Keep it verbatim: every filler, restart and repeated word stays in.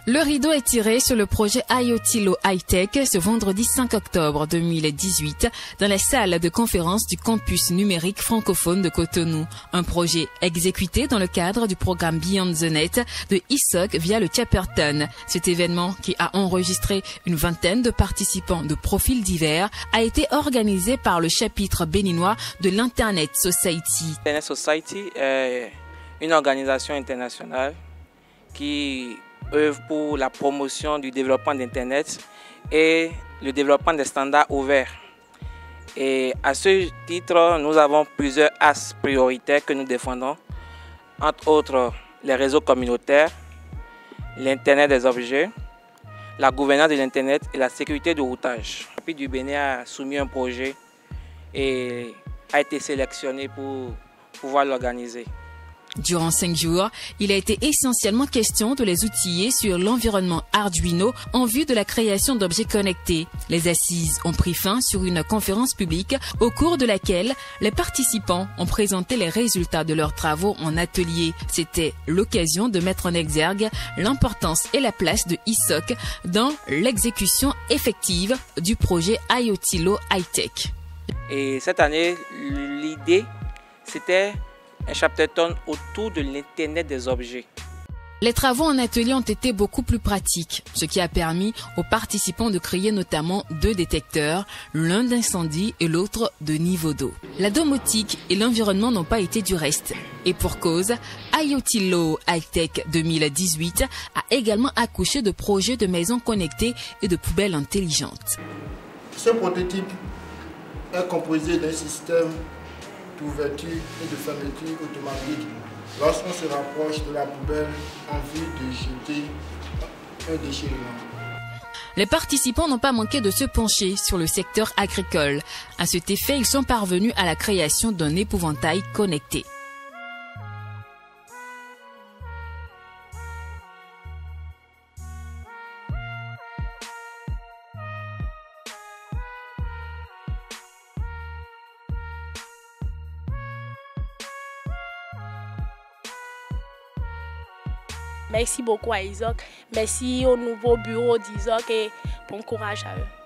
Le rideau est tiré sur le projet IoT-Law High-Tech ce vendredi cinq octobre deux mille dix-huit dans la salle de conférence du campus numérique francophone de Cotonou. Un projet exécuté dans le cadre du programme Beyond the Net de I S O C via le Chaperton. Cet événement, qui a enregistré une vingtaine de participants de profils divers, a été organisé par le chapitre béninois de l'Internet Society. Internet Society est une organisation internationale qui œuvre pour la promotion du développement d'Internet et le développement des standards ouverts. Et à ce titre, nous avons plusieurs axes prioritaires que nous défendons, entre autres les réseaux communautaires, l'Internet des objets, la gouvernance de l'Internet et la sécurité du routage. Le Chapitre du Bénin a soumis un projet et a été sélectionné pour pouvoir l'organiser. Durant cinq jours, il a été essentiellement question de les outiller sur l'environnement Arduino en vue de la création d'objets connectés. Les assises ont pris fin sur une conférence publique au cours de laquelle les participants ont présenté les résultats de leurs travaux en atelier. C'était l'occasion de mettre en exergue l'importance et la place de I S O C dans l'exécution effective du projet IoT-Law High-Tech. Et cette année, l'idée, c'était un chapterton autour de l'Internet des objets. Les travaux en atelier ont été beaucoup plus pratiques, ce qui a permis aux participants de créer notamment deux détecteurs, l'un d'incendie et l'autre de niveau d'eau. La domotique et l'environnement n'ont pas été du reste. Et pour cause, IoT-Law High-Tech deux mille dix-huit a également accouché de projets de maisons connectées et de poubelles intelligentes. Ce prototype est composé d'un système d'ouverture et de fermeture automatique lorsqu'on se rapproche de la poubelle en vue de jeter un déchirement. Les participants n'ont pas manqué de se pencher sur le secteur agricole. À cet effet, ils sont parvenus à la création d'un épouvantail connecté. Merci beaucoup à I S O C, merci au nouveau bureau d'I S O C et bon courage à eux.